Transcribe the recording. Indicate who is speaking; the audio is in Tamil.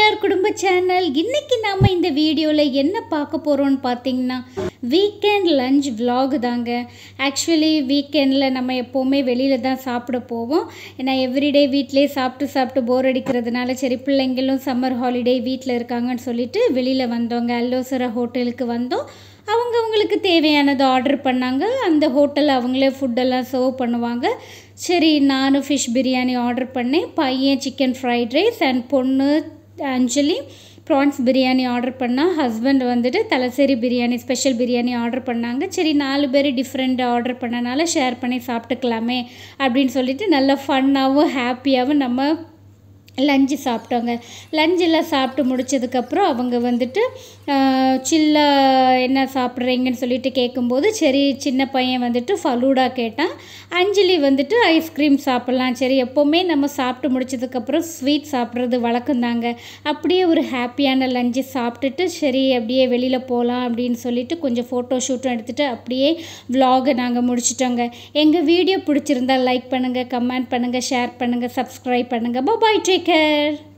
Speaker 1: ஆர் குடும்ப சேனல். இன்னைக்கு நாம இந்த வீடியோவில் என்ன பார்க்க போகிறோம்னு பார்த்தீங்கன்னா வீக்கெண்ட் லஞ்ச் vlog தாங்க. ஆக்சுவலி வீக்கெண்டில் நம்ம எப்போவுமே வெளியில் தான் சாப்பிட போவோம். ஏன்னா எவ்ரிடே வீட்டிலே சாப்பிட்டு போர் அடிக்கிறதுனால சரி பிள்ளைங்களும் சம்மர் ஹாலிடே வீட்டில் இருக்காங்கன்னு சொல்லிட்டு வெளியில் வந்தோங்க. அல்லோசரா ஹோட்டலுக்கு வந்தோம். அவங்களுக்கு தேவையானது ஆர்டர் பண்ணாங்க. அந்த ஹோட்டலில் அவங்களே ஃபுட்டெல்லாம் சர்வ் பண்ணுவாங்க. சரி நானும் ஃபிஷ் பிரியாணி ஆர்டர் பண்ணேன். பையன் சிக்கன் ஃப்ரைட் ரைஸ் அண்ட் பொண்ணு அஞ்சலி ப்ரான்ஸ் பிரியாணி ஆர்டர் பண்ணால் ஹஸ்பண்ட் வந்துட்டு தலசேரி பிரியாணி ஸ்பெஷல் பிரியாணி ஆர்டர் பண்ணாங்க. சரி 4 பேர் டிஃப்ரெண்ட் ஆர்டர் பண்ணனால ஷேர் பண்ணி சாப்பிட்டுக்கலாமே அப்படின்னு சொல்லிட்டு நல்லா ஃபன்னாகவும் ஹாப்பியாகவும் நம்ம லஞ்சு சாப்பிட்டோங்க. லஞ்செல்லாம் சாப்பிட்டு முடித்ததுக்கப்புறம் அவங்க வந்துட்டு சில்லாக என்ன சாப்பிட்றீங்கன்னு சொல்லிட்டு கேட்கும்போது சரி சின்ன பையன் வந்துட்டு ஃபலூடா கேட்டான். அஞ்சலி வந்துட்டு ஐஸ்கிரீம் சாப்பிட்லாம். சரி எப்போவுமே நம்ம சாப்பிட்டு முடித்ததுக்கப்புறம் ஸ்வீட் சாப்பிட்றது வழக்கம்தாங்க. அப்படியே ஒரு ஹாப்பியான லஞ்சு சாப்பிட்டுட்டு சரி அப்படியே வெளியில் போகலாம் அப்படின்னு சொல்லிட்டு கொஞ்சம் ஃபோட்டோ ஷூட்டும் எடுத்துகிட்டு அப்படியே vlog நாங்கள் முடிச்சிட்டோங்க. எங்கள் வீடியோ பிடிச்சிருந்தா லைக் பண்ணுங்கள், கமெண்ட் பண்ணுங்கள், ஷேர் பண்ணுங்கள், சப்ஸ்கிரைப் பண்ணுங்கள். Bye, take care.